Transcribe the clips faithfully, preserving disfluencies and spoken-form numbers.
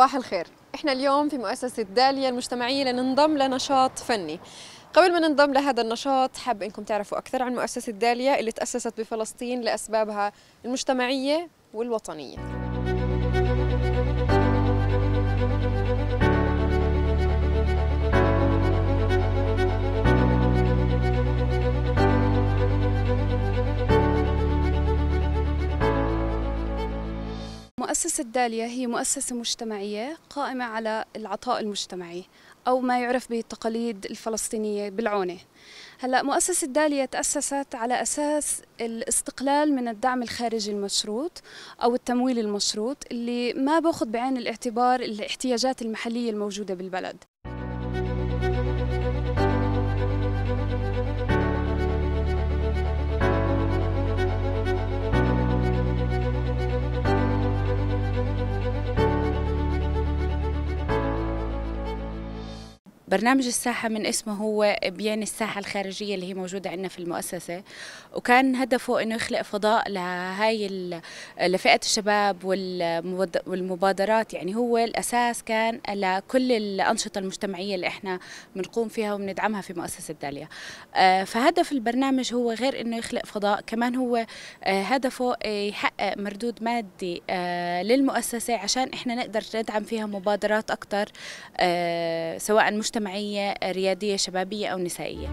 صباح الخير. احنا اليوم في مؤسسة داليا المجتمعية لننضم لنشاط فني. قبل ما ننضم لهذا النشاط حاب انكم تعرفوا اكثر عن مؤسسة داليا اللي تأسست بفلسطين لاسبابها المجتمعية والوطنية. مؤسسة داليا هي مؤسسة مجتمعية قائمة على العطاء المجتمعي أو ما يعرف بالتقاليد الفلسطينية بالعونة. هلأ مؤسسة داليا تأسست على أساس الاستقلال من الدعم الخارجي المشروط أو التمويل المشروط اللي ما باخذ بعين الاعتبار الاحتياجات المحلية الموجودة بالبلد. برنامج الساحة من اسمه هو بيعني الساحة الخارجية اللي هي موجودة عندنا في المؤسسة، وكان هدفه إنه يخلق فضاء لهاي لفئة الشباب والمبادرات. يعني هو الأساس كان لكل الأنشطة المجتمعية اللي إحنا بنقوم فيها وبندعمها في مؤسسة داليا. فهدف البرنامج هو غير إنه يخلق فضاء، كمان هو هدفه يحقق مردود مادي للمؤسسة عشان إحنا نقدر ندعم فيها مبادرات أكتر، سواء مجتمعية مجتمعية ريادية شبابية أو نسائية.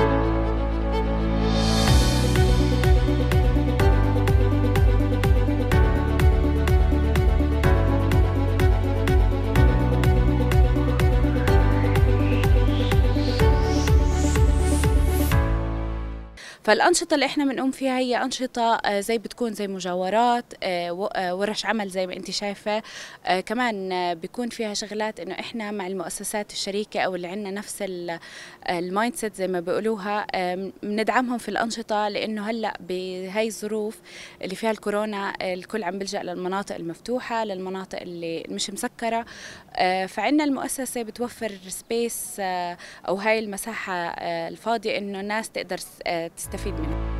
فالأنشطة اللي احنا بنقوم فيها هي أنشطة زي بتكون زي مجاورات، ورش عمل زي ما انت شايفة، كمان بيكون فيها شغلات انه احنا مع المؤسسات الشريكة او اللي عندنا نفس المايند سيت زي ما بيقولوها، بندعمهم في الأنشطة، لأنه هلا بهاي الظروف اللي فيها الكورونا الكل عم بيلجأ للمناطق المفتوحة، للمناطق اللي مش مسكرة. فعندنا المؤسسة بتوفر سبيس او هاي المساحة الفاضية انه الناس تقدر تستفيد منه.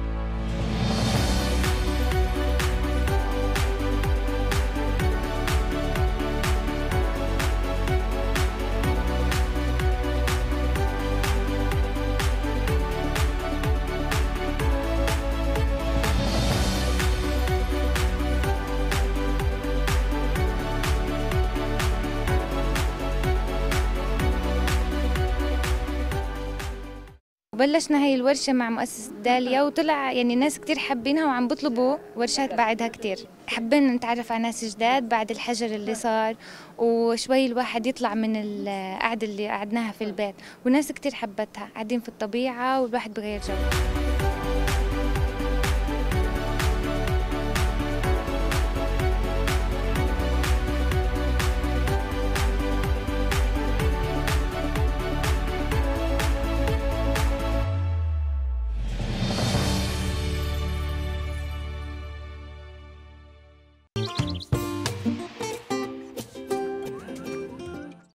بلشنا هاي الورشة مع مؤسسة داليا وطلع يعني ناس كتير حابينها وعم بطلبوا ورشات بعدها كتير. حبينا نتعرف على ناس جداد بعد الحجر اللي صار، وشوي الواحد يطلع من القعدة اللي قعدناها في البيت، وناس كتير حبتها، قاعدين في الطبيعة والواحد بغير جو.